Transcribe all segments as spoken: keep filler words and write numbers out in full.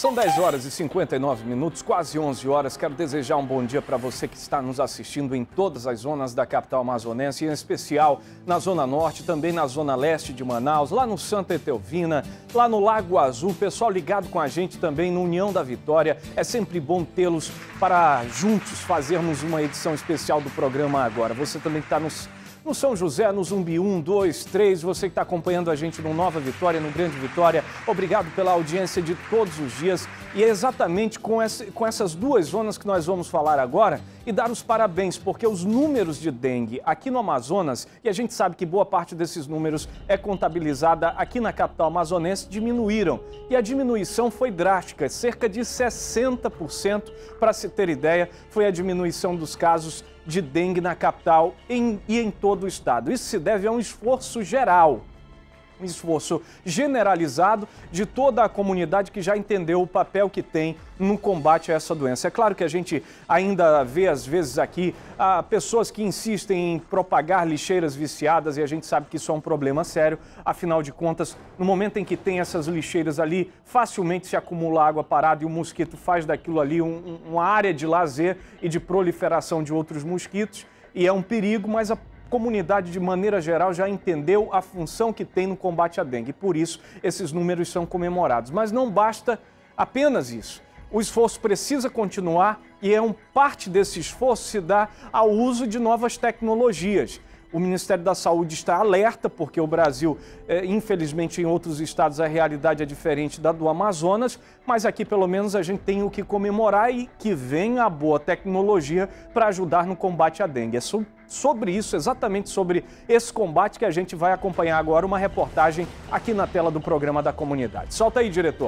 São dez horas e cinquenta e nove minutos, quase onze horas. Quero desejar um bom dia para você que está nos assistindo em todas as zonas da capital amazonense, em especial na Zona Norte, também na Zona Leste de Manaus, lá no Santa Etelvina, lá no Lago Azul. Pessoal ligado com a gente também no União da Vitória. É sempre bom tê-los para juntos fazermos uma edição especial do programa agora. Você também está nos... no São José, no Zumbi um, dois, três, você que está acompanhando a gente no Nova Vitória, no Grande Vitória, obrigado pela audiência de todos os dias. E é exatamente com, essa, com essas duas zonas que nós vamos falar agora e dar os parabéns, porque os números de dengue aqui no Amazonas, e a gente sabe que boa parte desses números é contabilizada aqui na capital amazonense, diminuíram. E a diminuição foi drástica, cerca de sessenta por cento, para se ter ideia, foi a diminuição dos casos de dengue na capital em, e em todo o estado. Isso se deve a um esforço geral, um esforço generalizado de toda a comunidade que já entendeu o papel que tem no combate a essa doença. É claro que a gente ainda vê, às vezes, aqui ah, pessoas que insistem em propagar lixeiras viciadas e a gente sabe que isso é um problema sério. Afinal de contas, no momento em que tem essas lixeiras ali, facilmente se acumula água parada e o mosquito faz daquilo ali um, uma área de lazer e de proliferação de outros mosquitos. E é um perigo, mas a comunidade, de maneira geral, já entendeu a função que tem no combate à dengue. Por isso, esses números são comemorados. Mas não basta apenas isso. O esforço precisa continuar e é um parte desse esforço se dá ao uso de novas tecnologias. O Ministério da Saúde está alerta, porque o Brasil, é, infelizmente, em outros estados a realidade é diferente da do Amazonas, mas aqui pelo menos a gente tem o que comemorar e que vem a boa tecnologia para ajudar no combate à dengue. É so sobre isso, exatamente sobre esse combate, que a gente vai acompanhar agora uma reportagem aqui na tela do programa da comunidade. Solta aí, diretor.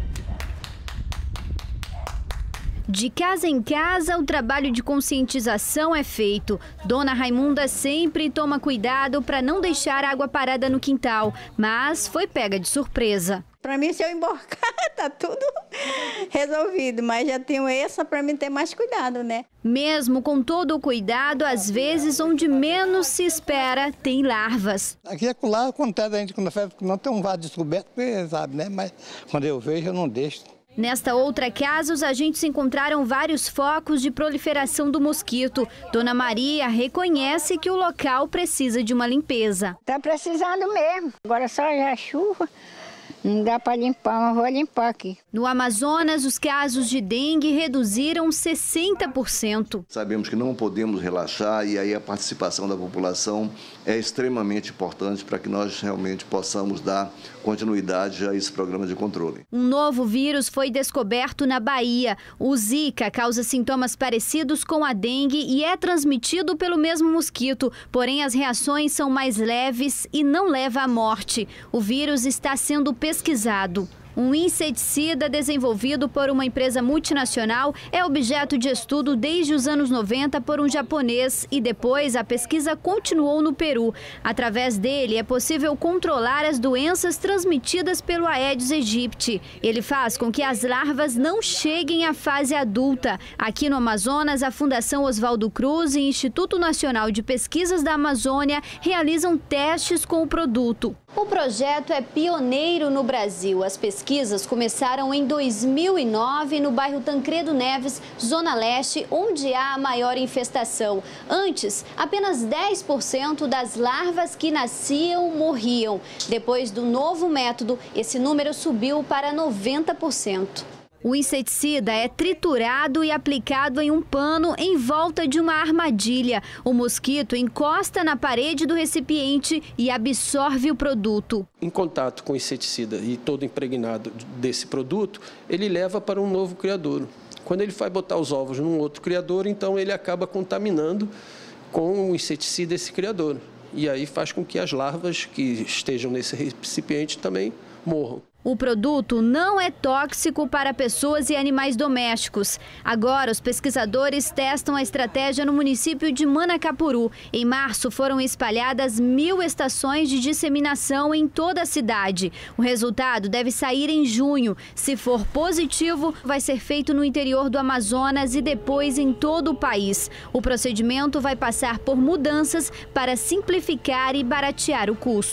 De casa em casa, o trabalho de conscientização é feito. Dona Raimunda sempre toma cuidado para não deixar água parada no quintal, mas foi pega de surpresa. Para mim, se eu emborcar, tá tudo resolvido, mas já tenho essa para mim ter mais cuidado, né? Mesmo com todo o cuidado, às vezes, onde menos se espera, tem larvas. Aqui é lá, acontece a gente quando faz, não tem um vaso descoberto, porque sabe, né? Mas quando eu vejo, eu não deixo. Nesta outra casa, os agentes encontraram vários focos de proliferação do mosquito. Dona Maria reconhece que o local precisa de uma limpeza. Tá precisando mesmo. Agora só já chuva, não dá para limpar, mas vou limpar aqui. No Amazonas, os casos de dengue reduziram sessenta por cento. Sabemos que não podemos relaxar e aí a participação da população é extremamente importante para que nós realmente possamos dar continuidade a esse programa de controle. Um novo vírus foi descoberto na Bahia. O Zika causa sintomas parecidos com a dengue e é transmitido pelo mesmo mosquito, porém as reações são mais leves e não leva à morte. O vírus está sendo pesquisado. Um inseticida desenvolvido por uma empresa multinacional é objeto de estudo desde os anos noventa por um japonês e depois a pesquisa continuou no Peru. Através dele é possível controlar as doenças transmitidas pelo Aedes aegypti. Ele faz com que as larvas não cheguem à fase adulta. Aqui no Amazonas, a Fundação Oswaldo Cruz e o Instituto Nacional de Pesquisas da Amazônia realizam testes com o produto. O projeto é pioneiro no Brasil. As pesquisas começaram em dois mil e nove no bairro Tancredo Neves, Zona Leste, onde há a maior infestação. Antes, apenas dez por cento das larvas que nasciam morriam. Depois do novo método, esse número subiu para noventa por cento. O inseticida é triturado e aplicado em um pano em volta de uma armadilha. O mosquito encosta na parede do recipiente e absorve o produto. Em contato com o inseticida e todo impregnado desse produto, ele leva para um novo criadouro. Quando ele vai botar os ovos num outro criadouro, então ele acaba contaminando com o inseticida esse criadouro. E aí faz com que as larvas que estejam nesse recipiente também morram. O produto não é tóxico para pessoas e animais domésticos. Agora, os pesquisadores testam a estratégia no município de Manacapuru. Em março, foram espalhadas mil estações de disseminação em toda a cidade. O resultado deve sair em junho. Se for positivo, vai ser feito no interior do Amazonas e depois em todo o país. O procedimento vai passar por mudanças para simplificar e baratear o custo.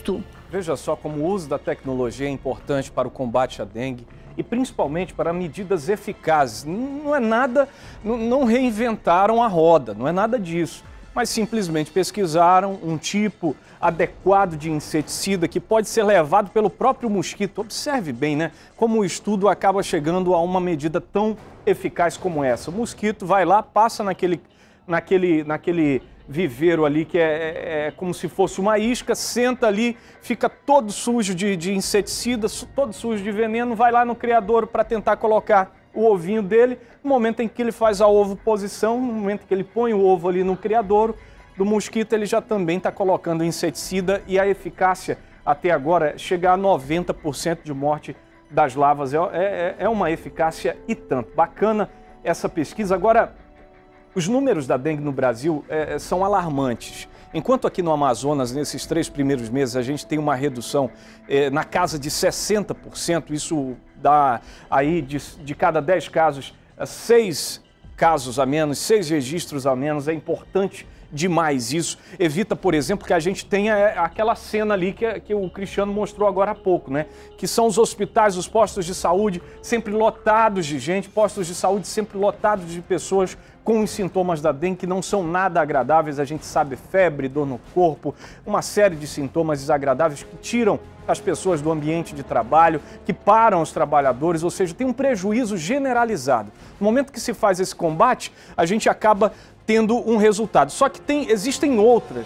Veja só como o uso da tecnologia é importante para o combate à dengue e principalmente para medidas eficazes. Não é nada, não reinventaram a roda, não é nada disso, mas simplesmente pesquisaram um tipo adequado de inseticida que pode ser levado pelo próprio mosquito. Observe bem, né, como o estudo acaba chegando a uma medida tão eficaz como essa. O mosquito vai lá, passa naquele, naquele, naquele viveiro ali que é, é, é como se fosse uma isca, senta ali, fica todo sujo de, de inseticida, todo sujo de veneno, vai lá no criadouro para tentar colocar o ovinho dele. No momento em que ele faz a ovoposição, no momento que ele põe o ovo ali no criadouro do mosquito, ele já também está colocando inseticida e a eficácia até agora chega a noventa por cento de morte das larvas. É, é, é uma eficácia e tanto. Bacana essa pesquisa. Agora, os números da dengue no Brasil é, são alarmantes. Enquanto aqui no Amazonas, nesses três primeiros meses, a gente tem uma redução é, na casa de sessenta por cento, isso dá aí de, de cada dez casos, seis casos a menos, seis registros a menos. É importante demais isso. Evita, por exemplo, que a gente tenha aquela cena ali que, que o Cristiano mostrou agora há pouco, né? Que são os hospitais, os postos de saúde sempre lotados de gente, postos de saúde sempre lotados de pessoas com os sintomas da dengue que não são nada agradáveis. A gente sabe, febre, dor no corpo, uma série de sintomas desagradáveis que tiram as pessoas do ambiente de trabalho, que param os trabalhadores, ou seja, tem um prejuízo generalizado. No momento que se faz esse combate, a gente acaba tendo um resultado. Só que tem, existem outras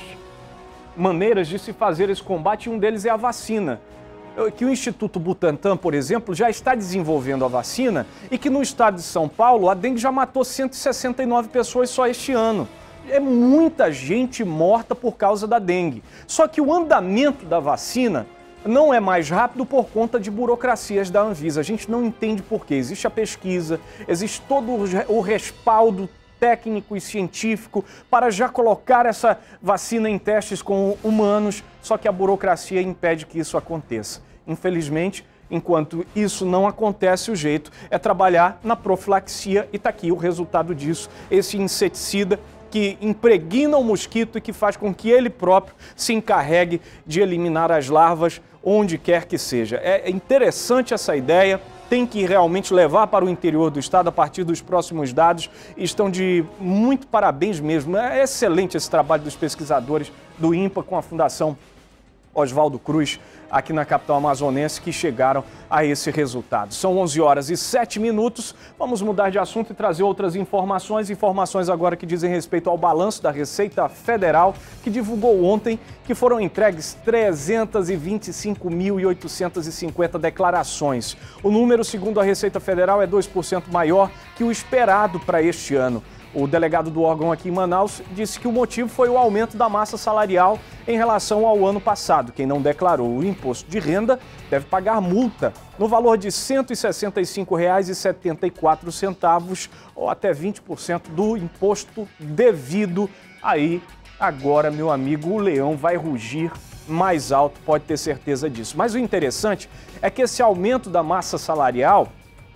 maneiras de se fazer esse combate e um deles é a vacina. Que o Instituto Butantan, por exemplo, já está desenvolvendo a vacina e que no estado de São Paulo a dengue já matou cento e sessenta e nove pessoas só este ano. É muita gente morta por causa da dengue. Só que o andamento da vacina não é mais rápido por conta de burocracias da Anvisa. A gente não entende por quê. Existe a pesquisa, existe todo o respaldo técnico e científico para já colocar essa vacina em testes com humanos, só que a burocracia impede que isso aconteça. Infelizmente, enquanto isso não acontece, o jeito é trabalhar na profilaxia e está aqui o resultado disso, esse inseticida que impregna o mosquito e que faz com que ele próprio se encarregue de eliminar as larvas onde quer que seja. É interessante essa ideia. Tem que realmente levar para o interior do estado a partir dos próximos dados. Estão de muito parabéns mesmo. É excelente esse trabalho dos pesquisadores do INPA com a Fundação Oswaldo Cruz aqui na capital amazonense que chegaram a esse resultado. São onze horas e sete minutos. Vamos mudar de assunto e trazer outras informações. Informações agora que dizem respeito ao balanço da Receita Federal, que divulgou ontem que foram entregues trezentas e vinte e cinco mil e oitocentas e cinquenta declarações. O número, segundo a Receita Federal, é dois por cento maior que o esperado para este ano. O delegado do órgão aqui em Manaus disse que o motivo foi o aumento da massa salarial em relação ao ano passado. Quem não declarou o imposto de renda deve pagar multa no valor de cento e sessenta e cinco reais e setenta e quatro centavos ou até vinte por cento do imposto devido. Aí, agora, meu amigo, o leão vai rugir mais alto, pode ter certeza disso. Mas o interessante é que esse aumento da massa salarial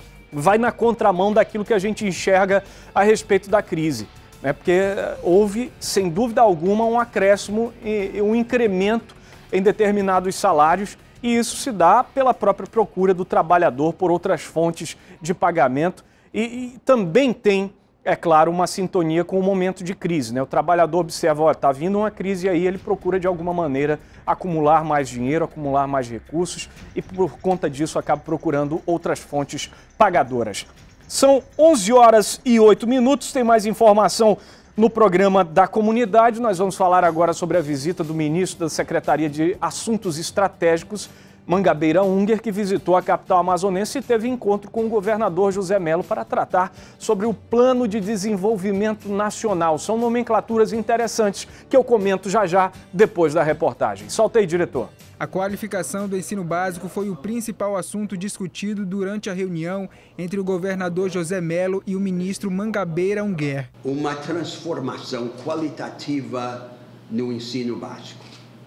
vai na contramão daquilo que a gente enxerga a respeito da crise, né? Porque houve, sem dúvida alguma, um acréscimo e um incremento em determinados salários e isso se dá pela própria procura do trabalhador por outras fontes de pagamento e, e também tem, é claro, uma sintonia com o momento de crise, né? O trabalhador observa, ó, tá vindo uma crise e aí ele procura de alguma maneira acumular mais dinheiro, acumular mais recursos e por conta disso acaba procurando outras fontes pagadoras. São onze horas e oito minutos, tem mais informação no programa da comunidade. Nós vamos falar agora sobre a visita do ministro da Secretaria de Assuntos Estratégicos, Mangabeira Unger, que visitou a capital amazonense e teve encontro com o governador José Mello para tratar sobre o Plano de Desenvolvimento Nacional. São nomenclaturas interessantes que eu comento já já depois da reportagem. Solta aí, diretor. A qualificação do ensino básico foi o principal assunto discutido durante a reunião entre o governador José Mello e o ministro Mangabeira Unger. Uma transformação qualitativa no ensino básico.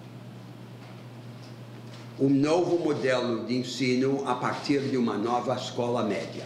Um novo modelo de ensino a partir de uma nova escola média.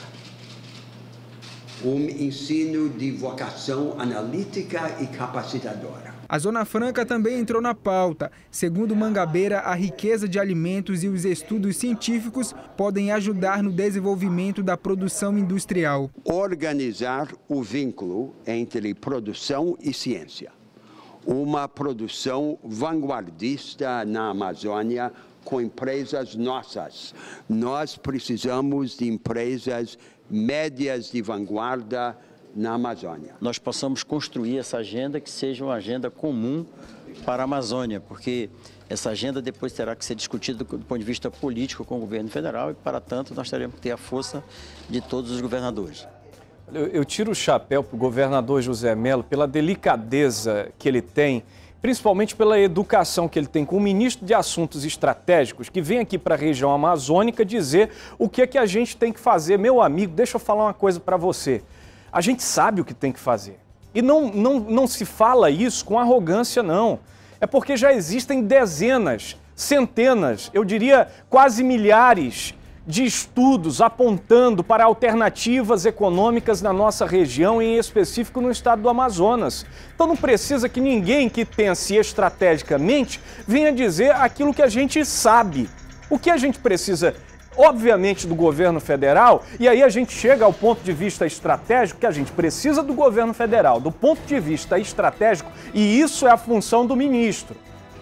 Um ensino de vocação analítica e capacitadora. A Zona Franca também entrou na pauta. Segundo Mangabeira, a riqueza de alimentos e os estudos científicos podem ajudar no desenvolvimento da produção industrial. Organizar o vínculo entre produção e ciência. Uma produção vanguardista na Amazônia com empresas nossas. Nós precisamos de empresas médias de vanguarda na Amazônia. Nós possamos construir essa agenda que seja uma agenda comum para a Amazônia, porque essa agenda depois terá que ser discutida do ponto de vista político com o governo federal e, para tanto, nós teremos que ter a força de todos os governadores. Eu, eu tiro o chapéu para o governador José Mello pela delicadeza que ele tem, principalmente pela educação que ele tem com o ministro de Assuntos Estratégicos, que vem aqui para a região amazônica dizer o que é que a gente tem que fazer. Meu amigo, deixa eu falar uma coisa para você. A gente sabe o que tem que fazer. E não, não, não se fala isso com arrogância, não. É porque já existem dezenas, centenas, eu diria quase milhares de estudos apontando para alternativas econômicas na nossa região, em específico no estado do Amazonas. Então não precisa que ninguém que pense estrategicamente venha dizer aquilo que a gente sabe. O que a gente precisa, obviamente, do governo federal, e aí a gente chega ao ponto de vista estratégico, que a gente precisa do governo federal, do ponto de vista estratégico, e isso é a função do ministro.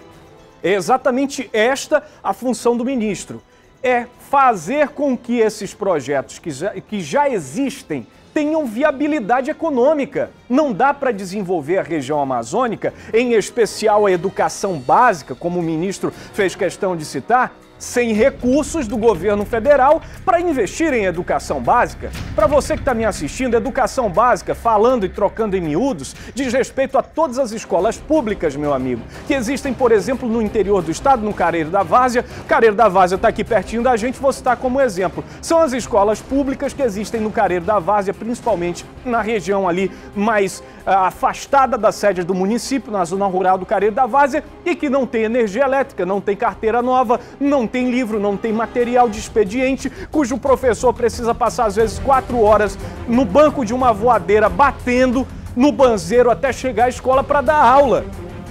É exatamente esta a função do ministro. É fazer com que esses projetos que já, que já existem tenham viabilidade econômica. Não dá para desenvolver a região amazônica, em especial a educação básica, como o ministro fez questão de citar, sem recursos do governo federal para investir em educação básica. Para você que está me assistindo, educação básica, falando e trocando em miúdos, diz respeito a todas as escolas públicas, meu amigo, que existem, por exemplo, no interior do estado, no Careiro da Várzea. Careiro da Várzea está aqui pertinho da gente, vou citar como exemplo. São as escolas públicas que existem no Careiro da Várzea, principalmente na região ali mais ah, afastada da sede do município, na zona rural do Careiro da Várzea, e que não tem energia elétrica, não tem carteira nova, não tem livro, não tem material de expediente, cujo professor precisa passar às vezes quatro horas no banco de uma voadeira batendo no banzeiro até chegar à escola para dar aula.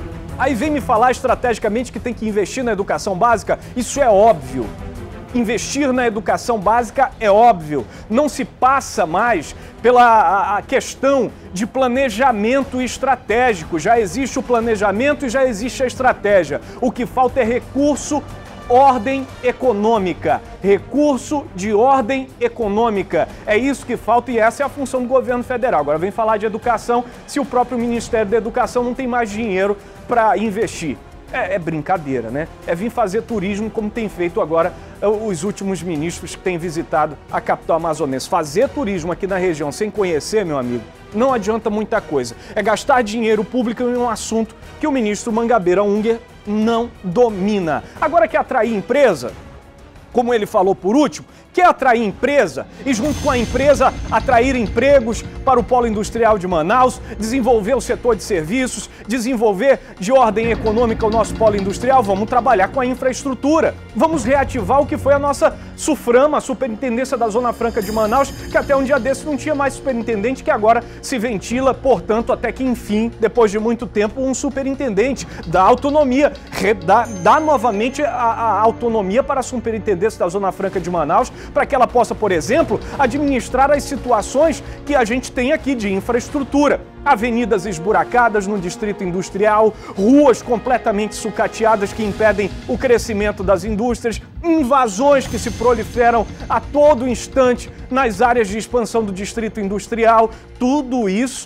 Aí vem me falar estrategicamente que tem que investir na educação básica? Isso é óbvio. Investir na educação básica é óbvio. Não se passa mais pela a, a questão de planejamento estratégico. Já existe o planejamento e já existe a estratégia. O que falta é recurso, ordem econômica. Recurso de ordem econômica. É isso que falta e essa é a função do governo federal. Agora vem falar de educação se o próprio Ministério da Educação não tem mais dinheiro para investir. É, é brincadeira, né? É vir fazer turismo como tem feito agora os últimos ministros que têm visitado a capital amazonense. Fazer turismo aqui na região sem conhecer, meu amigo, não adianta muita coisa. É gastar dinheiro público em um assunto que o ministro Mangabeira Unger não domina. Agora quer atrair empresa? Como ele falou por último, quer atrair empresa e junto com a empresa atrair empregos para o polo industrial de Manaus, desenvolver o setor de serviços, desenvolver de ordem econômica o nosso polo industrial, vamos trabalhar com a infraestrutura. Vamos reativar o que foi a nossa SUFRAMA, a Superintendência da Zona Franca de Manaus, que até um dia desse não tinha mais superintendente, que agora se ventila, portanto, até que enfim, depois de muito tempo, um superintendente. Dá autonomia, dá, dá novamente a, a autonomia para a Superintendência da Zona Franca de Manaus, para que ela possa, por exemplo, administrar as situações que a gente tem aqui de infraestrutura. Avenidas esburacadas no distrito industrial, ruas completamente sucateadas que impedem o crescimento das indústrias, invasões que se proliferam a todo instante nas áreas de expansão do distrito industrial. Tudo isso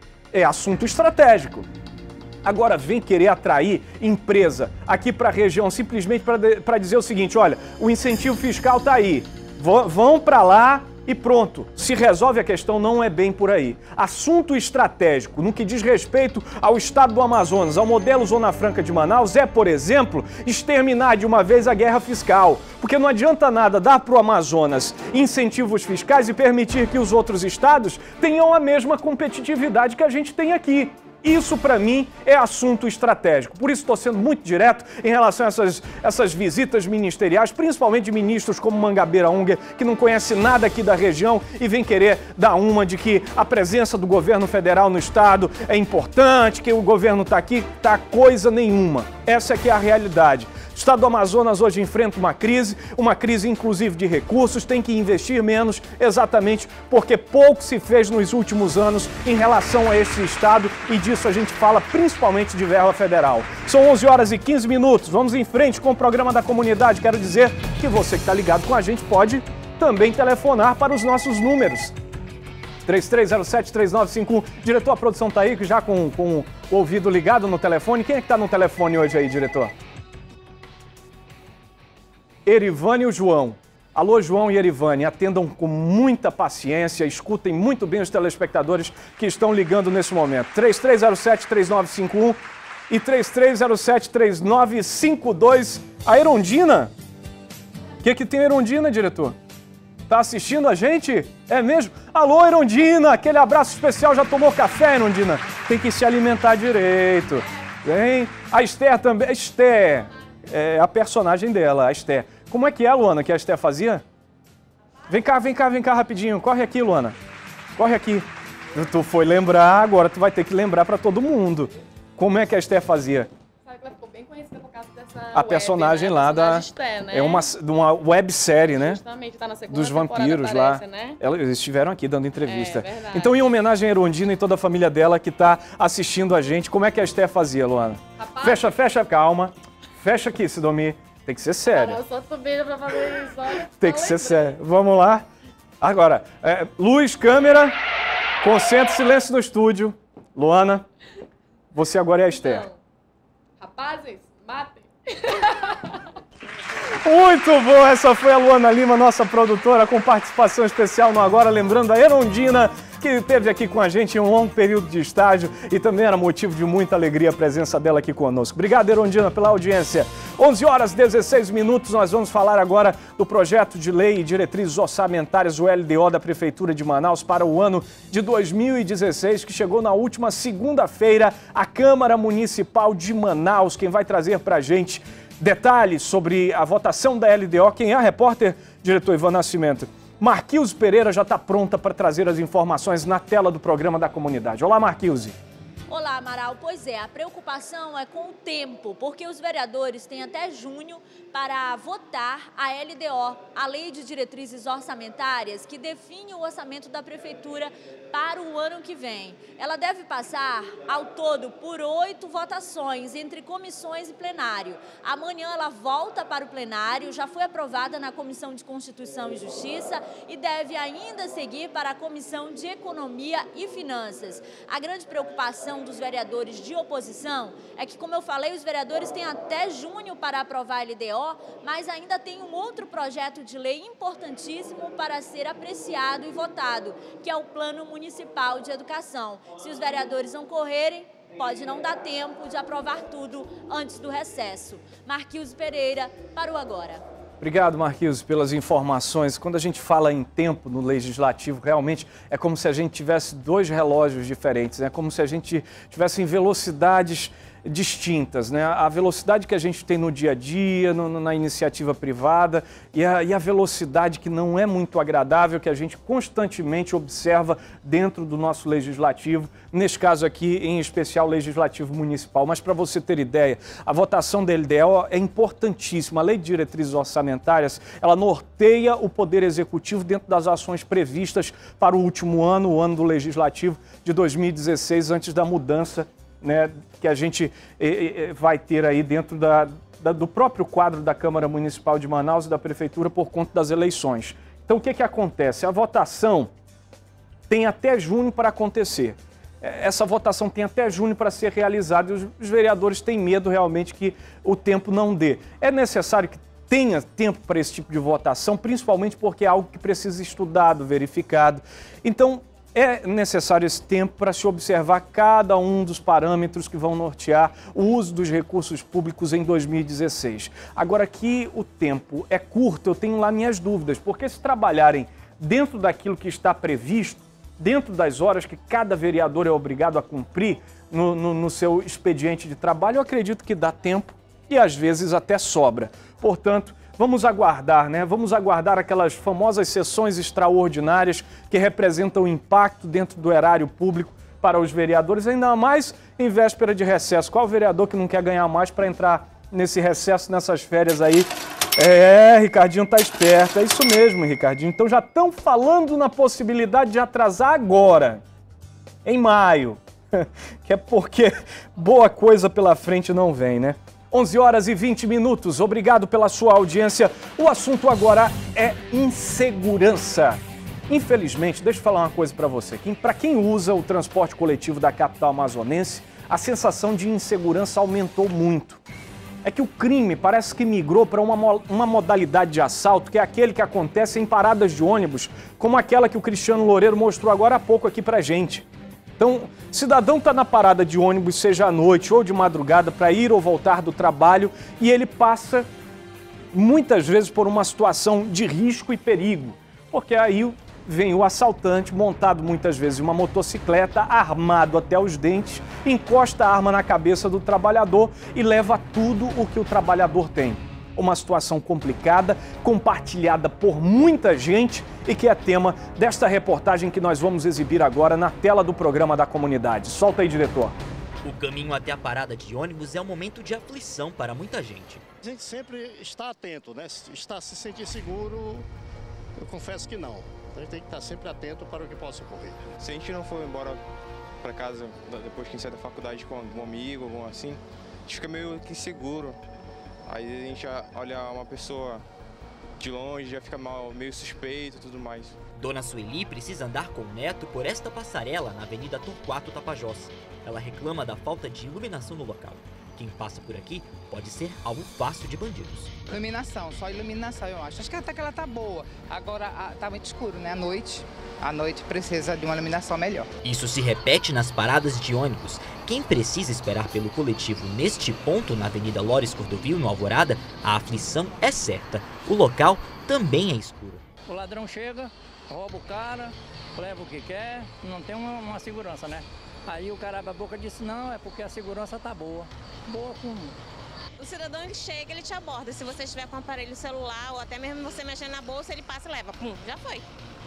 é assunto estratégico. Agora vem querer atrair empresa aqui para a região simplesmente para dizer o seguinte, olha, o incentivo fiscal está aí, vão para lá e pronto, se resolve a questão. Não é bem por aí. Assunto estratégico no que diz respeito ao estado do Amazonas, ao modelo Zona Franca de Manaus, é, por exemplo, exterminar de uma vez a guerra fiscal. Porque não adianta nada dar para o Amazonas incentivos fiscais e permitir que os outros estados tenham a mesma competitividade que a gente tem aqui. Isso, para mim, é assunto estratégico. Por isso, estou sendo muito direto em relação a essas, essas visitas ministeriais, principalmente de ministros como Mangabeira Unger, que não conhece nada aqui da região e vem querer dar uma de que a presença do governo federal no estado é importante, que o governo está aqui, tá coisa nenhuma. Essa é que é a realidade. O estado do Amazonas hoje enfrenta uma crise, uma crise inclusive de recursos, tem que investir menos exatamente porque pouco se fez nos últimos anos em relação a esse estado e disso a gente fala principalmente de verba federal. São onze horas e quinze minutos, vamos em frente com o programa da comunidade. Quero dizer que você que está ligado com a gente pode também telefonar para os nossos números. três três zero sete, três nove cinco um. Diretor, a produção está aí já com, com o ouvido ligado no telefone. Quem é que está no telefone hoje aí, diretor? Erivane e o João. Alô, João e Erivane, atendam com muita paciência, escutem muito bem os telespectadores que estão ligando nesse momento. três três zero sete, três nove cinco um e três três zero sete, três nove cinco dois. A Erondina? O que, que tem Erondina, diretor? Tá assistindo a gente? É mesmo? Alô, Erondina, aquele abraço especial. Já tomou café, Erondina? Tem que se alimentar direito. Hein? A Esther também. A Esther, é a personagem dela, a Esther. Como é que é, Luana, que a Esther fazia? Vem cá, vem cá, vem cá rapidinho. Corre aqui, Luana. Corre aqui. Tu foi lembrar, agora tu vai ter que lembrar para todo mundo. Como é que a Esther fazia? Sabe que ela ficou bem conhecida por causa dessa A personagem web, né? lá a da... Esther, né? É uma, de uma websérie, né? Justamente, tá na segunda dos vampiros parece, lá. né? Eles estiveram aqui dando entrevista. É, verdade. Então, em homenagem a Erondina e toda a família dela que está assistindo a gente, como é que a Esther fazia, Luana? Rapaz, fecha, fecha, calma. Fecha aqui, Sidomir. Tem que ser sério. Cara, eu só tô bem pra fazer isso. Olha, Tem que ser sério. Vamos lá. Agora, é, luz, câmera, concentre, silêncio no estúdio. Luana, você agora é a Esther. Então, rapazes, matem. Muito bom, essa foi a Luana Lima, nossa produtora, com participação especial no Agora, lembrando a Erondina, que esteve aqui com a gente em um longo período de estágio e também era motivo de muita alegria a presença dela aqui conosco. Obrigado, Erondina, pela audiência. onze horas e dezesseis minutos, nós vamos falar agora do projeto de lei e diretrizes orçamentárias, o L D O da Prefeitura de Manaus para o ano de dois mil e dezesseis, que chegou na última segunda-feira à Câmara Municipal de Manaus. Quem vai trazer para a gente detalhes sobre a votação da L D O, quem é a repórter, diretor Ivan Nascimento. Marquilze Pereira já está pronta para trazer as informações na tela do programa da comunidade. Olá, Marquilze. Olá, Amaral. Pois é, a preocupação é com o tempo, porque os vereadores têm até junho para votar a L D O, a Lei de Diretrizes Orçamentárias, que define o orçamento da Prefeitura para o ano que vem. Ela deve passar, ao todo, por oito votações entre comissões e plenário. Amanhã ela volta para o plenário, já foi aprovada na Comissão de Constituição e Justiça e deve ainda seguir para a Comissão de Economia e Finanças. A grande preocupação dos vereadores de oposição é que, como eu falei, os vereadores têm até junho para aprovar a L D O, mas ainda tem um outro projeto de lei importantíssimo para ser apreciado e votado, que é o Plano Municipal de Educação. Se os vereadores não correrem, pode não dar tempo de aprovar tudo antes do recesso. Marquilze Pereira, para o Agora. Obrigado, Marquilze, pelas informações. Quando a gente fala em tempo no Legislativo, realmente é como se a gente tivesse dois relógios diferentes, é né? Como se a gente tivesse em velocidades distintas, né? A velocidade que a gente tem no dia a dia, no, na iniciativa privada e a, e a velocidade que não é muito agradável, que a gente constantemente observa dentro do nosso Legislativo, nesse caso aqui, em especial, Legislativo Municipal. Mas para você ter ideia, a votação da L D O é importantíssima. A Lei de Diretrizes Orçamentárias, ela norteia o Poder Executivo dentro das ações previstas para o último ano, o ano do Legislativo de dois mil e dezesseis, antes da mudança, né, que a gente eh, eh, vai ter aí dentro da, da, do próprio quadro da Câmara Municipal de Manaus e da Prefeitura por conta das eleições. Então, o que que acontece? A votação tem até junho para acontecer. Essa votação tem até junho para ser realizada e os, os vereadores têm medo realmente que o tempo não dê. É necessário que tenha tempo para esse tipo de votação, principalmente porque é algo que precisa ser estudado, verificado. Então, é necessário esse tempo para se observar cada um dos parâmetros que vão nortear o uso dos recursos públicos em dois mil e dezesseis. Agora que o tempo é curto, eu tenho lá minhas dúvidas, porque se trabalharem dentro daquilo que está previsto, dentro das horas que cada vereador é obrigado a cumprir, no, no, no seu expediente de trabalho, eu acredito que dá tempo e às vezes até sobra. Portanto, vamos aguardar, né? Vamos aguardar aquelas famosas sessões extraordinárias que representam o impacto dentro do erário público para os vereadores, ainda mais em véspera de recesso. Qual vereador que não quer ganhar mais para entrar nesse recesso, nessas férias aí? É, Ricardinho tá esperto, é isso mesmo, Ricardinho. Então já estão falando na possibilidade de atrasar agora, em maio, que é porque boa coisa pela frente não vem, né? onze horas e vinte minutos, obrigado pela sua audiência. O assunto agora é insegurança. Infelizmente, deixa eu falar uma coisa para você. Para quem usa o transporte coletivo da capital amazonense, a sensação de insegurança aumentou muito. É que o crime parece que migrou para uma, uma modalidade de assalto, que é aquele que acontece em paradas de ônibus, como aquela que o Cristiano Loureiro mostrou agora há pouco aqui pra gente. Então, o cidadão está na parada de ônibus, seja à noite ou de madrugada, para ir ou voltar do trabalho, e ele passa muitas vezes por uma situação de risco e perigo, porque aí vem o assaltante, montado muitas vezes em uma motocicleta, armado até os dentes, encosta a arma na cabeça do trabalhador e leva tudo o que o trabalhador tem. Uma situação complicada, compartilhada por muita gente e que é tema desta reportagem que nós vamos exibir agora na tela do programa da comunidade. Solta aí, diretor. O caminho até a parada de ônibus é um momento de aflição para muita gente. A gente sempre está atento, né? Está se sentir seguro, eu confesso que não. A gente tem que estar sempre atento para o que possa ocorrer. Se a gente não for embora para casa depois que a gente sai da faculdade com um amigo, algum assim, a gente fica meio que inseguro. Aí a gente olha uma pessoa de longe, já fica mal, meio suspeito e tudo mais. Dona Sueli precisa andar com o neto por esta passarela na Avenida Torquato Tapajós. Ela reclama da falta de iluminação no local. Quem passa por aqui pode ser alvo fácil de bandidos. Iluminação, só iluminação eu acho. Acho que até que ela tá boa. Agora tá muito escuro, né? À noite, à noite precisa de uma iluminação melhor. Isso se repete nas paradas de ônibus. Quem precisa esperar pelo coletivo neste ponto, na Avenida Lores Cordovil, no Alvorada, a aflição é certa. O local também é escuro. O ladrão chega, rouba o cara, leva o que quer, não tem uma, uma segurança, né? Aí o cara abre a boca e disse, não, é porque a segurança tá boa. Boa como? O cidadão, ele chega, ele te aborda. Se você estiver com um aparelho celular ou até mesmo você mexendo na bolsa, ele passa e leva. Pum, já foi.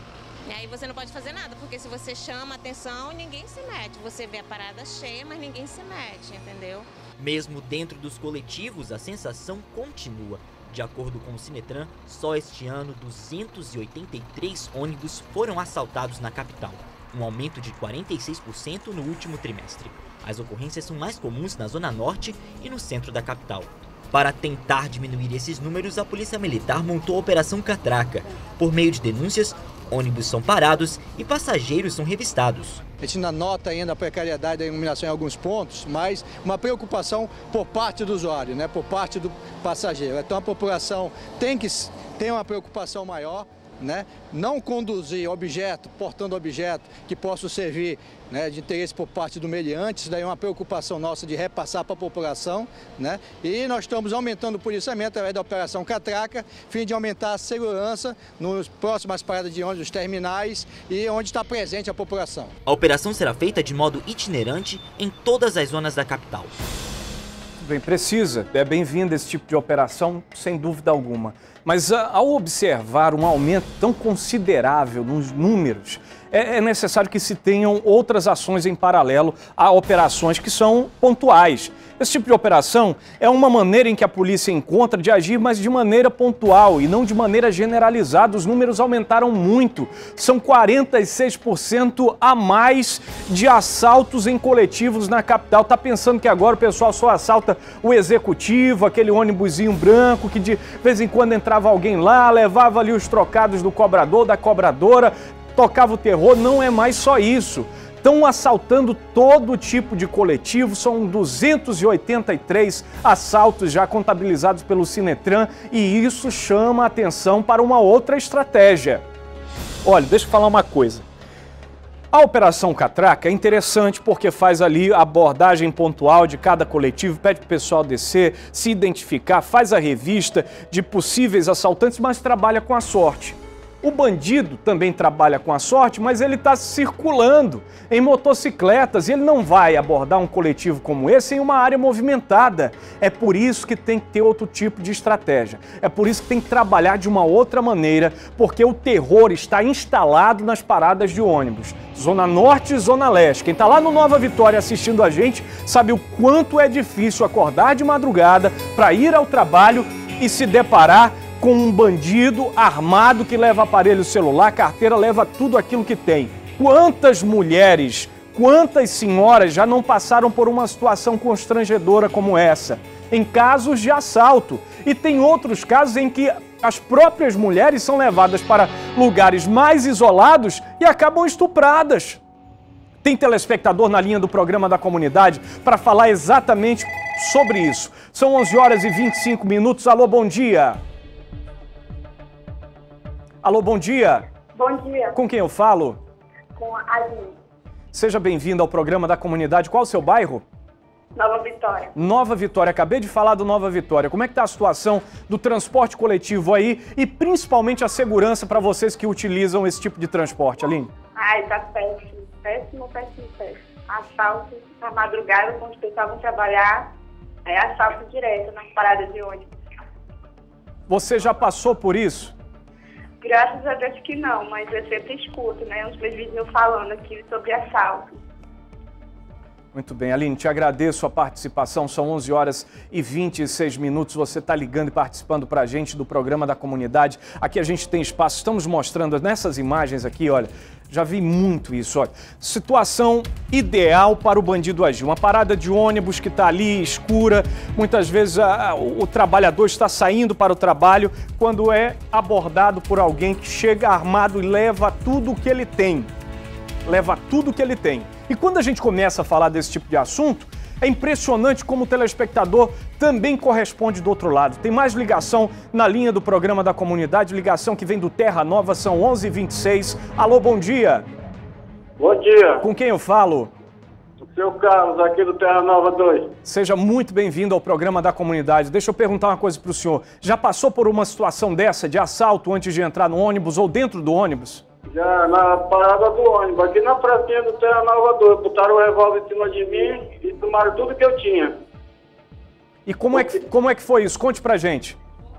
E aí você não pode fazer nada, porque se você chama atenção, ninguém se mete. Você vê a parada cheia, mas ninguém se mete, entendeu? Mesmo dentro dos coletivos, a sensação continua. De acordo com o Sinetran, só este ano duzentos e oitenta e três ônibus foram assaltados na capital, um aumento de quarenta e seis por cento no último trimestre. As ocorrências são mais comuns na Zona Norte e no centro da capital. Para tentar diminuir esses números, a Polícia Militar montou a Operação Catraca. Por meio de denúncias, ônibus são parados e passageiros são revistados. A gente ainda nota ainda a precariedade da iluminação em alguns pontos, mas uma preocupação por parte do usuário, né, por parte do passageiro. Então a população tem que ter uma preocupação maior, né, não conduzir objeto, portando objeto que possa servir, né, de interesse por parte do meliante. Isso daí é uma preocupação nossa de repassar para a população, né, e nós estamos aumentando o policiamento através da Operação Catraca, a fim de aumentar a segurança nas próximas paradas de ônibus, terminais e onde está presente a população. A operação será feita de modo itinerante em todas as zonas da capital. Bem, precisa, é bem-vindo esse tipo de operação, sem dúvida alguma. Mas ao observar um aumento tão considerável nos números, é necessário que se tenham outras ações em paralelo a operações que são pontuais. Esse tipo de operação é uma maneira em que a polícia encontra de agir, mas de maneira pontual e não de maneira generalizada. Os números aumentaram muito. São quarenta e seis por cento a mais de assaltos em coletivos na capital. Tá pensando que agora o pessoal só assalta o executivo, aquele ônibusinho branco que de vez em quando entrava alguém lá, levava ali os trocados do cobrador, da cobradora, tocava o terror. Não é mais só isso. Estão assaltando todo tipo de coletivo, são duzentos e oitenta e três assaltos já contabilizados pelo Sinetran e isso chama a atenção para uma outra estratégia. Olha, deixa eu falar uma coisa. A Operação Catraca é interessante porque faz ali a abordagem pontual de cada coletivo, pede para o pessoal descer, se identificar, faz a revista de possíveis assaltantes, mas trabalha com a sorte. O bandido também trabalha com a sorte, mas ele está circulando em motocicletas e ele não vai abordar um coletivo como esse em uma área movimentada. É por isso que tem que ter outro tipo de estratégia. É por isso que tem que trabalhar de uma outra maneira, porque o terror está instalado nas paradas de ônibus. Zona Norte e Zona Leste. Quem está lá no Nova Vitória assistindo a gente sabe o quanto é difícil acordar de madrugada para ir ao trabalho e se deparar com um bandido armado que leva aparelho celular, carteira, leva tudo aquilo que tem. Quantas mulheres, quantas senhoras já não passaram por uma situação constrangedora como essa? Em casos de assalto. E tem outros casos em que as próprias mulheres são levadas para lugares mais isolados e acabam estupradas. Tem telespectador na linha do programa da comunidade para falar exatamente sobre isso. São onze horas e vinte e cinco minutos. Alô, bom dia. Alô, bom dia. Bom dia. Com quem eu falo? Com a Aline. Seja bem-vindo ao programa da comunidade. Qual o seu bairro? Nova Vitória. Nova Vitória. Acabei de falar do Nova Vitória. Como é que está a situação do transporte coletivo aí e principalmente a segurança para vocês que utilizam esse tipo de transporte, Aline? Ai, tá péssimo. Péssimo, péssimo, péssimo. Assalto na madrugada, quando os pessoal vão trabalhar, é assalto direto nas paradas de ônibus. Você já passou por isso? Graças a Deus que não, mas eu sempre escuto, né, os meus vizinhos falando aqui sobre assalto. Muito bem, Aline, te agradeço a participação, são onze horas e vinte e seis minutos, você está ligando e participando para a gente do programa da comunidade. Aqui a gente tem espaço, estamos mostrando nessas imagens aqui, olha, já vi muito isso, olha. Situação ideal para o bandido agir, uma parada de ônibus que está ali escura, muitas vezes a, a, o, o trabalhador está saindo para o trabalho quando é abordado por alguém que chega armado e leva tudo o que ele tem, leva tudo o que ele tem. E quando a gente começa a falar desse tipo de assunto, é impressionante como o telespectador também corresponde do outro lado. Tem mais ligação na linha do programa da comunidade, ligação que vem do Terra Nova, são onze e vinte e seis. Alô, bom dia. Bom dia. Com quem eu falo? O seu Carlos, aqui do Terra Nova dois. Seja muito bem-vindo ao programa da comunidade. Deixa eu perguntar uma coisa para o senhor. Já passou por uma situação dessa, de assalto antes de entrar no ônibus ou dentro do ônibus? Já na parada do ônibus, aqui na pracinha do Terra Nova dois, botaram o revólver em cima de mim e tomaram tudo que eu tinha. E como é que, como é que foi isso? Conte pra gente.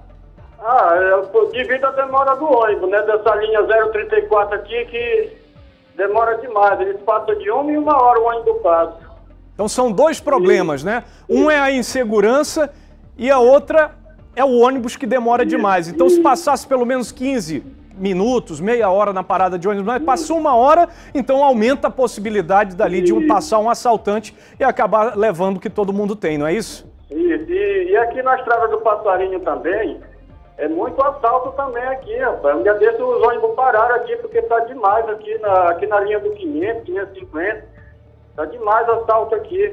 Ah, é devido à demora do ônibus, né? Dessa linha zero trinta e quatro aqui, que demora demais. Eles passam de uma em uma hora o ônibus passa. Então são dois problemas, né? Um é a insegurança e a outra é o ônibus que demora demais. Então se passasse pelo menos quinze minutos, meia hora na parada de ônibus, mas passou uma hora, então aumenta a possibilidade dali de um, passar um assaltante e acabar levando o que todo mundo tem, não é isso? Isso, e, e aqui na estrada do Passarinho também, é muito assalto também aqui, rapaz. Um dia desses os ônibus pararam aqui, porque tá demais aqui na, aqui na linha do quinhentos, quinhentos e cinquenta, tá demais assalto aqui.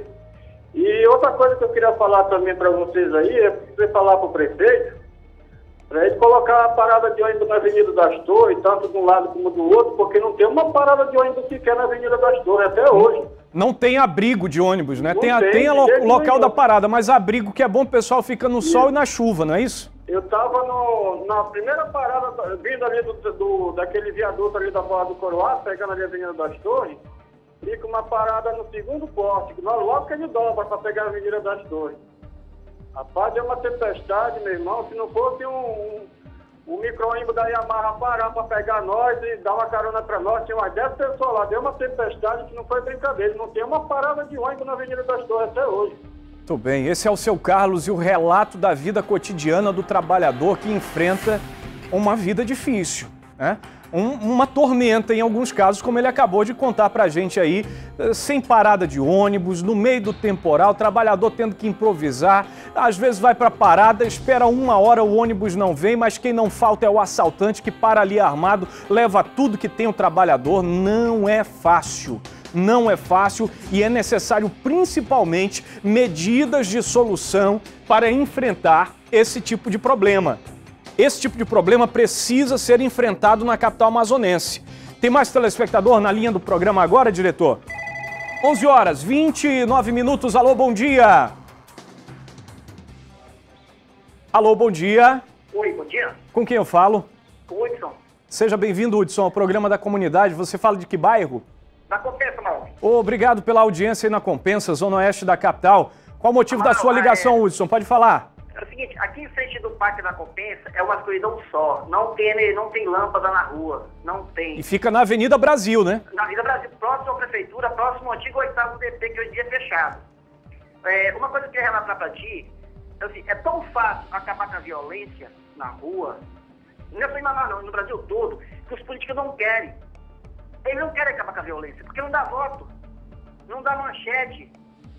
E outra coisa que eu queria falar também para vocês aí, é você falar pro prefeito, para ele colocar a parada de ônibus na Avenida das Torres, tanto de um lado como do outro, porque não tem uma parada de ônibus sequer na Avenida das Torres até hoje. Não tem abrigo de ônibus, né? Não Tem, a, tem, tem a de lo, jeito local nenhum. da parada, mas abrigo que é bom, o pessoal fica no sol e na chuva, não é isso? Eu tava no, na primeira parada, vindo ali do, do, daquele viaduto ali da Barra do Coroá, pegando ali a Avenida das Torres, fica uma parada no segundo poste, logo que ele dobra para pegar a Avenida das Torres. Rapaz, é uma tempestade, meu irmão, se não fosse um... um o micro-ônibus da Yamaha parar para pegar nós e dar uma carona para nós, tinha umas dez pessoas lá, deu uma tempestade que não foi brincadeira, não tem uma parada de ônibus na Avenida das Torres até hoje. Muito bem, esse é o seu Carlos e o relato da vida cotidiana do trabalhador que enfrenta uma vida difícil, né? Um, uma tormenta em alguns casos, como ele acabou de contar pra gente aí, sem parada de ônibus, no meio do temporal, o trabalhador tendo que improvisar, às vezes vai pra parada, espera uma hora, o ônibus não vem, mas quem não falta é o assaltante que para ali armado, leva tudo que tem o trabalhador. Não é fácil. Não é fácil e é necessário principalmente medidas de solução para enfrentar esse tipo de problema. Esse tipo de problema precisa ser enfrentado na capital amazonense. Tem mais telespectador na linha do programa agora, diretor? onze horas, vinte e nove minutos. Alô, bom dia. Alô, bom dia. Oi, bom dia. Com quem eu falo? Com o Hudson. Seja bem-vindo, Hudson, ao programa da comunidade. Você fala de que bairro? Da Compensa, Mauro. Obrigado pela audiência aí na Compensa, zona oeste da capital. Qual o motivo da sua ligação, é... Hudson? Pode falar. É o seguinte, aqui em frente do Parque da Compensa é uma escuridão só. Não tem, não tem lâmpada na rua, não tem. E fica na Avenida Brasil, né? Na Avenida Brasil, próximo à prefeitura, próximo ao antigo oitavo D P, que hoje em dia é fechado. É, uma coisa que eu queria relatar pra ti, é, assim, é tão fácil acabar com a violência na rua, não é só em Manaus, não, no Brasil todo, que os políticos não querem. Eles não querem acabar com a violência, porque não dá voto, não dá manchete.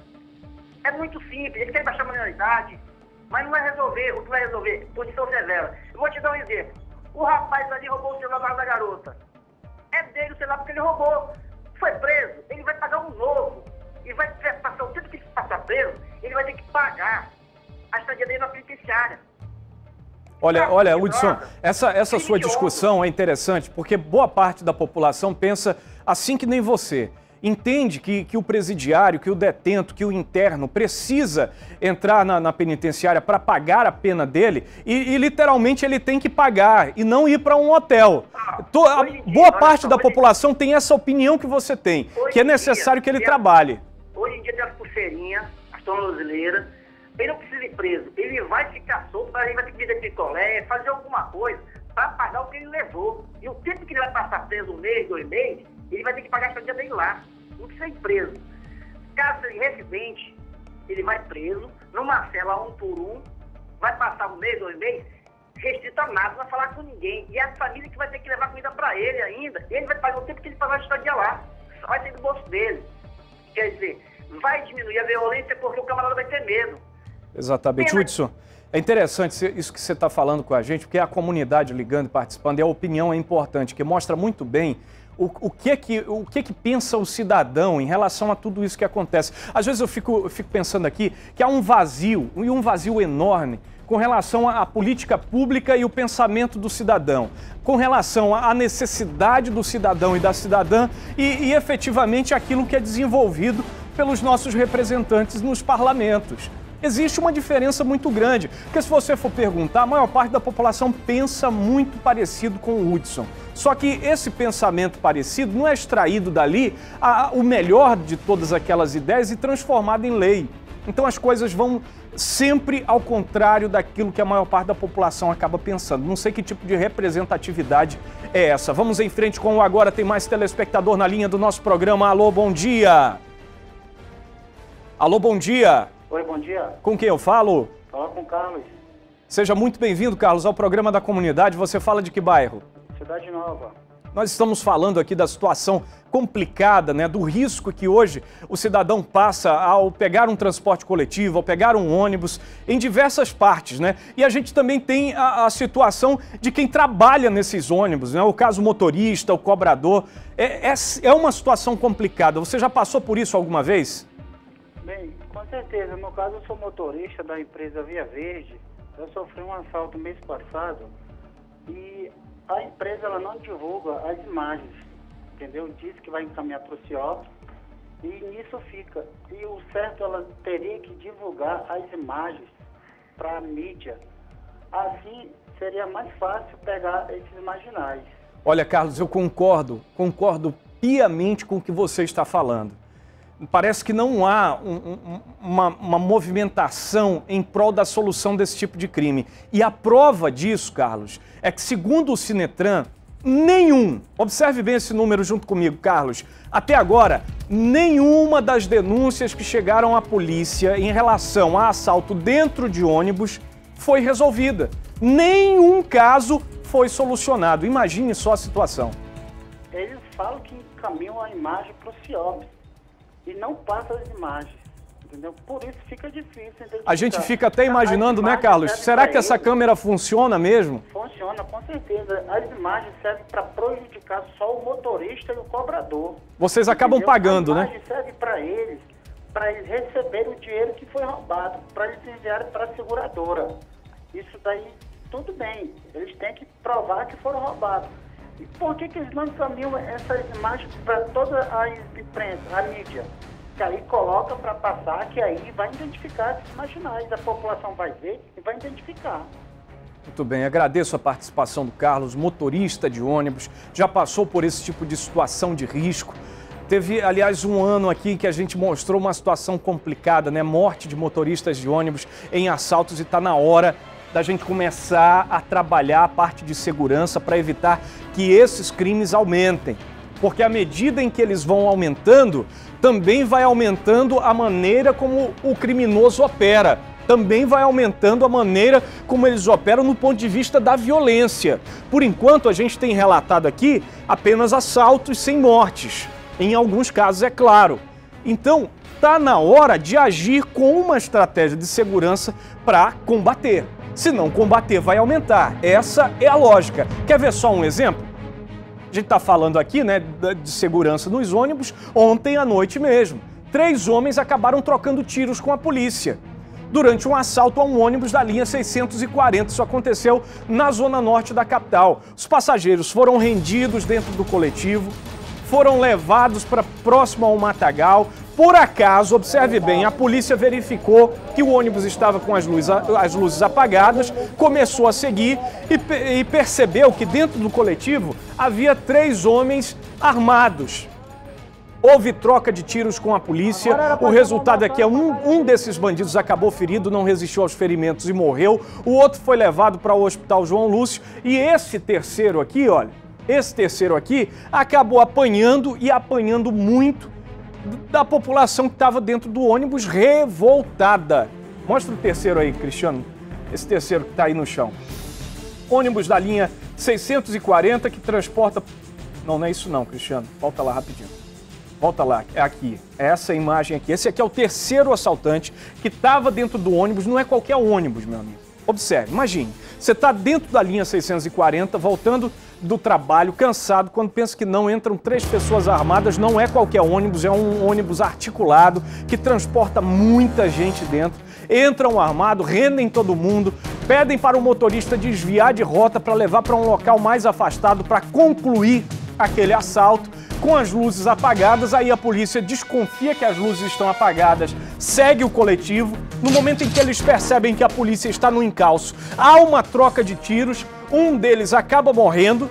É muito simples, eles querem baixar a maioridade, mas não vai resolver. O que vai resolver? Punição severa. Eu vou te dar um exemplo. O rapaz ali roubou o celular da garota. É dele o celular porque ele roubou. Foi preso, ele vai pagar um novo. E vai passar o tempo que ele passar preso, ele vai ter que pagar a estadia dele na penitenciária. Olha, olha, Hudson, essa, essa sua discussão é interessante, porque boa parte da população pensa assim que nem você. Entende que, que o presidiário, que o detento, que o interno precisa entrar na, na penitenciária para pagar a pena dele e, e literalmente ele tem que pagar e não ir para um hotel. Tô, a, boa parte da população tem essa opinião que você tem, que é necessário que ele trabalhe. Hoje em dia tem as pulseirinhas, as tornozeleiras, ele não precisa ir preso, ele vai ficar solto, mas ele vai ter que vender picolé, fazer alguma coisa para pagar o que ele levou. E o tempo que ele vai passar preso, um mês, dois meses, ele vai ter que pagar a estadia dele lá. Não precisa ir preso. Caso seja residente, ele vai preso, numa cela um por um, vai passar um mês, dois meses, restrito a nada, não vai falar com ninguém. E a família que vai ter que levar comida para ele ainda, ele vai pagar o tempo que ele pagar a estadia lá. Só vai ter do bolso dele. Quer dizer, vai diminuir a violência porque o camarada vai ter medo. Exatamente. Hudson, é interessante isso que você está falando com a gente, porque a comunidade ligando e participando, e a opinião é importante, que mostra muito bem o, o, que, que, o que que pensa o cidadão em relação a tudo isso que acontece. Às vezes eu fico, eu fico pensando aqui que há um vazio, e um vazio enorme, com relação à política pública e o pensamento do cidadão, com relação à necessidade do cidadão e da cidadã e, e efetivamente aquilo que é desenvolvido pelos nossos representantes nos parlamentos. Existe uma diferença muito grande, porque se você for perguntar, a maior parte da população pensa muito parecido com o Hudson. Só que esse pensamento parecido não é extraído dali a, a, o melhor de todas aquelas ideias e transformado em lei. Então as coisas vão sempre ao contrário daquilo que a maior parte da população acaba pensando. Não sei que tipo de representatividade é essa. Vamos em frente com o Agora Tem Mais telespectador na linha do nosso programa. Alô, bom dia! Alô, bom dia! Oi, bom dia. Com quem eu falo? Fala com o Carlos. Seja muito bem-vindo, Carlos, ao programa da comunidade. Você fala de que bairro? Cidade Nova. Nós estamos falando aqui da situação complicada, né, do risco que hoje o cidadão passa ao pegar um transporte coletivo, ao pegar um ônibus, em diversas partes, né? E a gente também tem a, a situação de quem trabalha nesses ônibus, né? O caso motorista, o cobrador. É, é, é uma situação complicada. Você já passou por isso alguma vez? Bem, com certeza. No caso, eu sou motorista da empresa Via Verde. Eu sofri um assalto mês passado e a empresa ela não divulga as imagens, entendeu? Diz que vai encaminhar para o C I O P e nisso fica. E o certo, ela teria que divulgar as imagens para a mídia. Assim, seria mais fácil pegar esses marginais. Olha, Carlos, eu concordo, concordo piamente com o que você está falando. Parece que não há um, um, uma, uma movimentação em prol da solução desse tipo de crime. E a prova disso, Carlos, é que segundo o Sinetran, nenhum, observe bem esse número junto comigo, Carlos, até agora, nenhuma das denúncias que chegaram à polícia em relação a assalto dentro de ônibus foi resolvida. Nenhum caso foi solucionado. Imagine só a situação. Eles falam que encaminham a imagem para o C I O P. E não passa as imagens, entendeu? Por isso fica difícil identificar. A gente fica até imaginando, né, Carlos? Será que essa câmera funciona mesmo? Funciona, com certeza. As imagens servem para prejudicar só o motorista e o cobrador. Vocês acabam pagando, né? A imagem serve para eles, para eles receberem o dinheiro que foi roubado, para eles enviarem para a seguradora. Isso daí, tudo bem. Eles têm que provar que foram roubados. E por que que eles não encaminham essas imagens para toda a imprensa, a mídia? Que aí coloca para passar, que aí vai identificar esses marginais. A população vai ver e vai identificar. Muito bem, agradeço a participação do Carlos, motorista de ônibus, já passou por esse tipo de situação de risco. Teve, aliás, um ano aqui que a gente mostrou uma situação complicada, né? Morte de motoristas de ônibus em assaltos, e está na hora da gente começar a trabalhar a parte de segurança para evitar que esses crimes aumentem. Porque à medida em que eles vão aumentando, também vai aumentando a maneira como o criminoso opera. Também vai aumentando a maneira como eles operam no ponto de vista da violência. Por enquanto, a gente tem relatado aqui apenas assaltos sem mortes. Em alguns casos, é claro. Então, está na hora de agir com uma estratégia de segurança para combater. Se não combater, vai aumentar. Essa é a lógica. Quer ver só um exemplo? A gente está falando aqui, né, de segurança nos ônibus. Ontem à noite mesmo, três homens acabaram trocando tiros com a polícia durante um assalto a um ônibus da linha seiscentos e quarenta. Isso aconteceu na zona norte da capital. Os passageiros foram rendidos dentro do coletivo, foram levados para próximo ao matagal. Por acaso, observe bem, a polícia verificou que o ônibus estava com as luzes, as luzes apagadas, começou a seguir e, e percebeu que dentro do coletivo havia três homens armados. Houve troca de tiros com a polícia. O resultado é que um, um desses bandidos acabou ferido, não resistiu aos ferimentos e morreu. O outro foi levado para o Hospital João Lúcio. E esse terceiro aqui, olha, esse terceiro aqui acabou apanhando e apanhando muito da população que estava dentro do ônibus, revoltada. Mostra o terceiro aí, Cristiano. Esse terceiro que está aí no chão. Ônibus da linha seiscentos e quarenta que transporta... Não, não é isso não, Cristiano. Volta lá rapidinho. Volta lá, é aqui, é essa imagem aqui. Esse aqui é o terceiro assaltante que estava dentro do ônibus, não é qualquer ônibus, meu amigo. Observe, imagine, você está dentro da linha seiscentos e quarenta, voltando do trabalho, cansado, quando pensa que não entram três pessoas armadas, não é qualquer ônibus, é um ônibus articulado que transporta muita gente dentro. Entram armados, rendem todo mundo, pedem para o motorista desviar de rota para levar para um local mais afastado para concluir aquele assalto. Com as luzes apagadas, aí a polícia desconfia que as luzes estão apagadas, segue o coletivo. No momento em que eles percebem que a polícia está no encalço, há uma troca de tiros, um deles acaba morrendo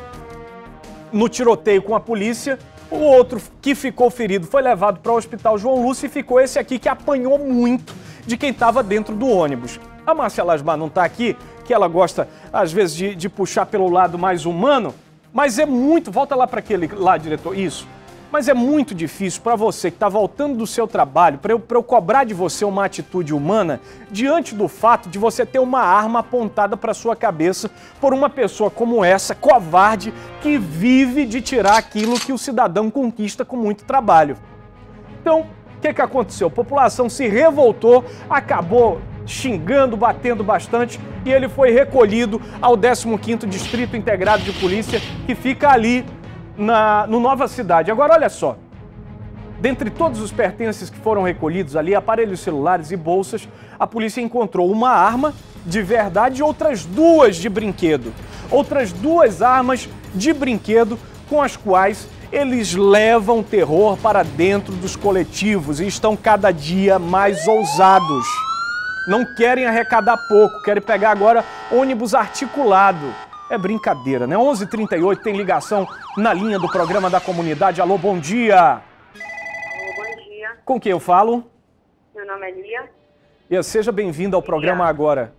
no tiroteio com a polícia, o outro que ficou ferido foi levado para o Hospital João Lúcio e ficou esse aqui que apanhou muito de quem estava dentro do ônibus. A Márcia Lasmar não está aqui, que ela gosta às vezes de, de puxar pelo lado mais humano, mas é muito, volta lá para aquele lá, diretor, isso. Mas é muito difícil para você que está voltando do seu trabalho, para eu, para eu cobrar de você uma atitude humana, diante do fato de você ter uma arma apontada para sua cabeça por uma pessoa como essa, covarde, que vive de tirar aquilo que o cidadão conquista com muito trabalho. Então, o que, que aconteceu? A população se revoltou, acabou xingando, batendo bastante, e ele foi recolhido ao décimo quinto Distrito Integrado de Polícia, que fica ali na, no Nova Cidade. Agora, olha só, dentre todos os pertences que foram recolhidos ali, aparelhos celulares e bolsas, a polícia encontrou uma arma de verdade e outras duas de brinquedo. Outras duas armas de brinquedo com as quais eles levam terror para dentro dos coletivos e estão cada dia mais ousados. Não querem arrecadar pouco, querem pegar agora ônibus articulado. É brincadeira, né? onze e trinta e oito tem ligação na linha do programa da comunidade. Alô, bom dia. Alô, bom dia. Com quem eu falo? Meu nome é Lia. E seja bem-vindo ao programa agora.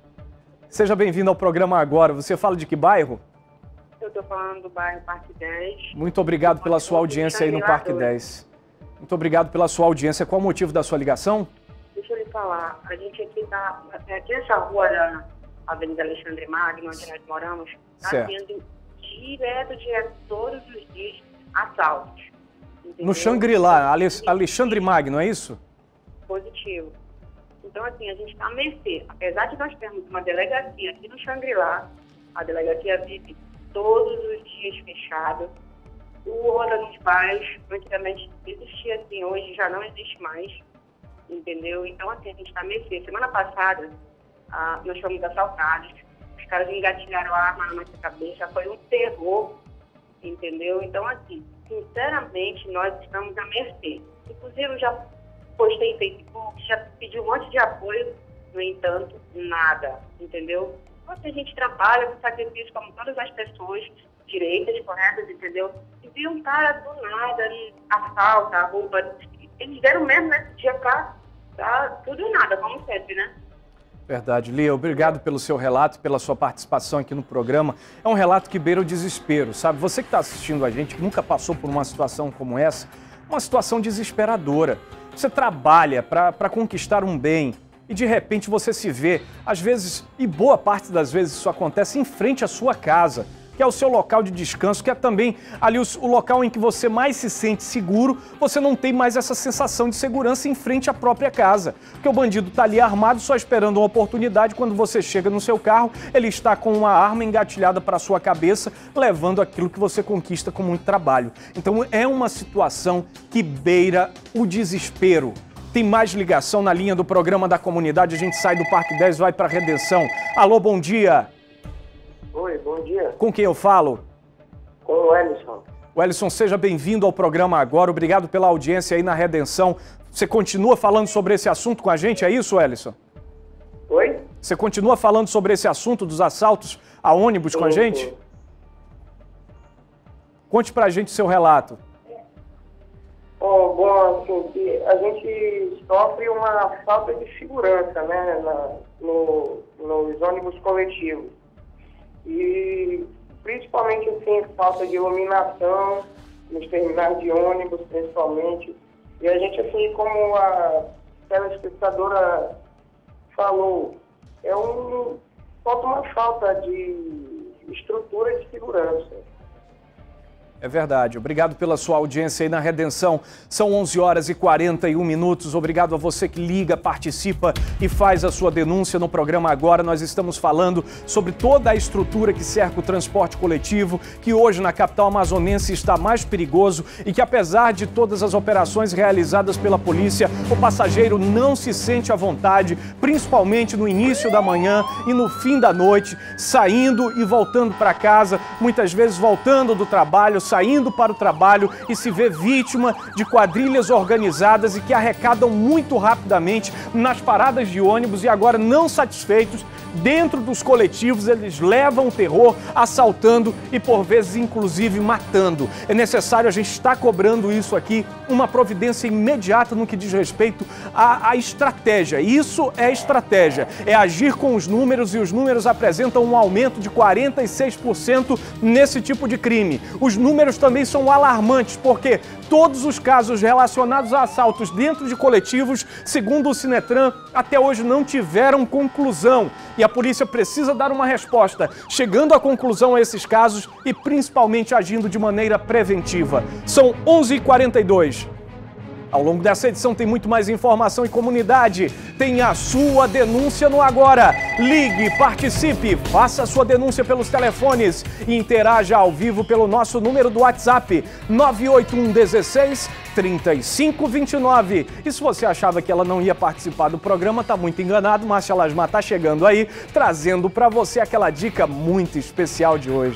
Seja bem-vindo ao programa agora. Você fala de que bairro? Eu estou falando do bairro Parque dez. Muito obrigado pela sua audiência aí no Parque dez. Muito obrigado pela sua audiência. Qual o motivo da sua ligação? Deixa eu lhe falar, a gente aqui está, aqui nessa rua da Avenida Alexandre Magno, onde nós moramos, está tendo direto, direto, todos os dias, assaltos. Entendeu? No Xangri-Lá, Alexandre Magno, é isso? Positivo. Então, assim, a gente está à mercê. Apesar de nós termos uma delegacia aqui no Xangri-Lá, a delegacia vive todos os dias fechada. O Roda dos Pais, antigamente existia assim, hoje já não existe mais. Entendeu? Então, assim, a gente está à mercê. Semana passada, ah, nós fomos assaltados. Os caras engatilharam a arma na nossa cabeça. Foi um terror, entendeu? Então, assim, sinceramente, nós estamos à mercê. Inclusive, eu já postei em Facebook, já pedi um monte de apoio. No entanto, nada, entendeu? Então, assim, a gente trabalha com sacrifício como todas as pessoas direitas, corretas, entendeu? E viu um cara do nada, assalta, rouba. Eles deram mesmo nesse dia pra dar tudo e nada, como sempre, né? Verdade. Lia, obrigado pelo seu relato, pela sua participação aqui no programa. É um relato que beira o desespero, sabe? Você que está assistindo a gente, que nunca passou por uma situação como essa, uma situação desesperadora. Você trabalha para conquistar um bem e de repente você se vê, às vezes, e boa parte das vezes isso acontece em frente à sua casa, que é o seu local de descanso, que é também ali o, o local em que você mais se sente seguro, você não tem mais essa sensação de segurança em frente à própria casa. Porque o bandido está ali armado, só esperando uma oportunidade, quando você chega no seu carro, ele está com uma arma engatilhada para a sua cabeça, levando aquilo que você conquista com muito trabalho. Então é uma situação que beira o desespero. Tem mais ligação na linha do programa da comunidade, a gente sai do Parque dez e vai para a Redenção. Alô, bom dia. Oi, bom dia. Com quem eu falo? Com o Ellison. Wellison, seja bem-vindo ao programa agora. Obrigado pela audiência aí na Redenção. Você continua falando sobre esse assunto com a gente, é isso, Wellison? Oi? Você continua falando sobre esse assunto dos assaltos a ônibus com a gente? Sim. Conte pra gente o seu relato. Oh, bom, assim, a gente sofre uma falta de segurança, né, na, no, nos ônibus coletivos. E principalmente assim, falta de iluminação nos terminais de ônibus, principalmente. E a gente, assim, como a telespectadora falou, é um, falta uma falta de estrutura de segurança. É verdade. Obrigado pela sua audiência aí na Redenção. São onze horas e quarenta e um minutos. Obrigado a você que liga, participa e faz a sua denúncia no programa agora. Nós estamos falando sobre toda a estrutura que cerca o transporte coletivo, que hoje na capital amazonense está mais perigoso e que, apesar de todas as operações realizadas pela polícia, o passageiro não se sente à vontade, principalmente no início da manhã e no fim da noite, saindo e voltando para casa, muitas vezes voltando do trabalho, saindo para o trabalho e se vê vítima de quadrilhas organizadas e que arrecadam muito rapidamente nas paradas de ônibus e agora, não satisfeitos, dentro dos coletivos eles levam o terror, assaltando e por vezes inclusive matando. É necessário, a gente está cobrando isso aqui, uma providência imediata no que diz respeito à, à estratégia. Isso é estratégia, é agir com os números, e os números apresentam um aumento de quarenta e seis por cento nesse tipo de crime. Os números também são alarmantes, porque todos os casos relacionados a assaltos dentro de coletivos, segundo o Sinetran, até hoje não tiveram conclusão. E a polícia precisa dar uma resposta, chegando à conclusão a esses casos e principalmente agindo de maneira preventiva. São onze e quarenta e dois. Ao longo dessa edição tem muito mais informação e comunidade. Tem a sua denúncia no Agora. Ligue, participe, faça a sua denúncia pelos telefones e interaja ao vivo pelo nosso número do WhatsApp nove oito um um seis, três cinco dois nove. E se você achava que ela não ia participar do programa, tá muito enganado. Márcia Lasmar tá chegando aí, trazendo para você aquela dica muito especial de hoje.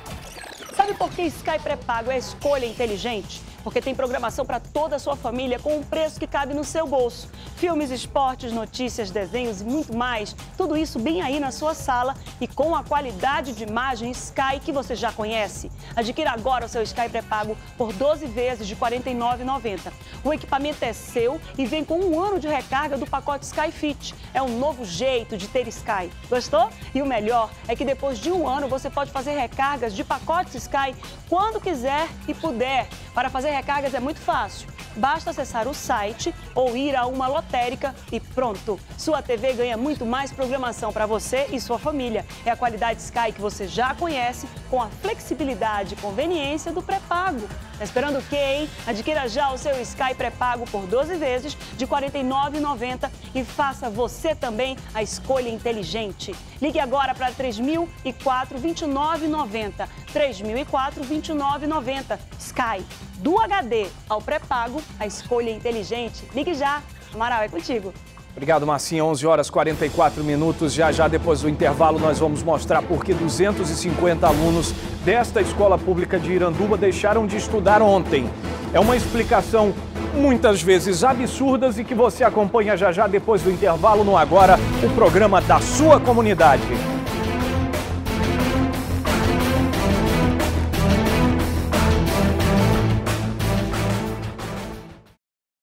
Sabe por que Sky pré-pago é a escolha inteligente? Porque tem programação para toda a sua família com um preço que cabe no seu bolso. Filmes, esportes, notícias, desenhos e muito mais. Tudo isso bem aí na sua sala e com a qualidade de imagem Sky que você já conhece. Adquira agora o seu Sky pré-pago por doze vezes de quarenta e nove reais e noventa centavos. O equipamento é seu e vem com um ano de recarga do pacote Sky Fit. É um novo jeito de ter Sky. Gostou? E o melhor é que depois de um ano você pode fazer recargas de pacotes Sky quando quiser e puder. Para fazer recargas é muito fácil. Basta acessar o site ou ir a uma lotérica e pronto. Sua T V ganha muito mais programação para você e sua família. É a qualidade Sky que você já conhece, com a flexibilidade e conveniência do pré-pago. Tá esperando o quê, hein? Adquira já o seu Sky pré-pago por doze vezes de quarenta e nove reais e noventa centavos e faça você também a escolha inteligente. Ligue agora para três mil e quatro, vinte e nove reais e noventa centavos. três mil e quatro, vinte e nove reais e noventa centavos. Sky, do H D ao pré-pago, a escolha inteligente. Ligue já. Amaral, é contigo. Obrigado, Marcinha. onze horas e quarenta e quatro minutos. Já já depois do intervalo nós vamos mostrar por que duzentos e cinquenta alunos desta escola pública de Iranduba deixaram de estudar ontem. É uma explicação muitas vezes absurdas e que você acompanha já já depois do intervalo no Agora, o programa da sua comunidade.